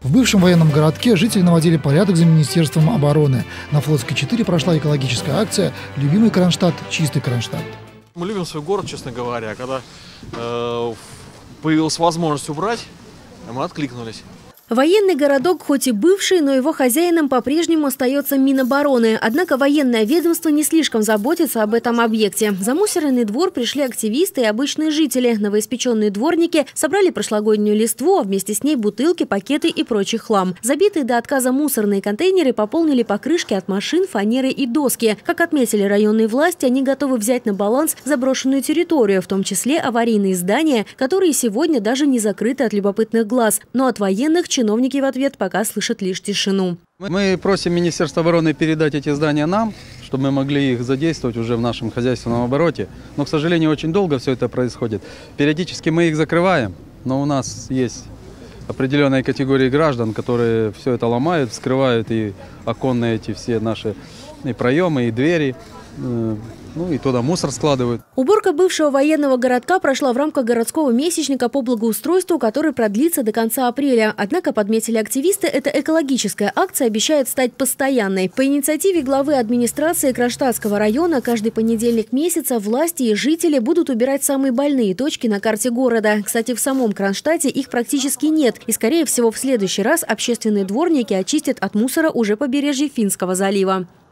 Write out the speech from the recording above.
В бывшем военном городке жители наводили порядок за Министерством обороны. На Флотской 4 прошла экологическая акция «Любимый Кронштадт. Чистый Кронштадт». Мы любим свой город, честно говоря. Когда появилась возможность убрать, мы откликнулись. Военный городок хоть и бывший, но его хозяином по-прежнему остается Минобороны. Однако военное ведомство не слишком заботится об этом объекте. В замусоренный двор пришли активисты и обычные жители. Новоиспеченные дворники собрали прошлогоднюю листву, а вместе с ней бутылки, пакеты и прочий хлам. Забитые до отказа мусорные контейнеры пополнили покрышки от машин, фанеры и доски. Как отметили районные власти, они готовы взять на баланс заброшенную территорию, в том числе аварийные здания, которые сегодня даже не закрыты от любопытных глаз. Но от военных чиновники в ответ пока слышат лишь тишину. Мы просим Министерство обороны передать эти здания нам, чтобы мы могли их задействовать уже в нашем хозяйственном обороте. Но, к сожалению, очень долго все это происходит. Периодически мы их закрываем, но у нас есть определенные категории граждан, которые все это ломают, вскрывают и оконные эти все наши и проемы, и двери. Ну и туда мусор складывают. Уборка бывшего военного городка прошла в рамках городского месячника по благоустройству, который продлится до конца апреля. Однако, подметили активисты, эта экологическая акция обещает стать постоянной. По инициативе главы администрации Кронштадтского района каждый понедельник месяца власти и жители будут убирать самые больные точки на карте города. Кстати, в самом Кронштадте их практически нет. И, скорее всего, в следующий раз общественные дворники очистят от мусора уже побережье Финского залива.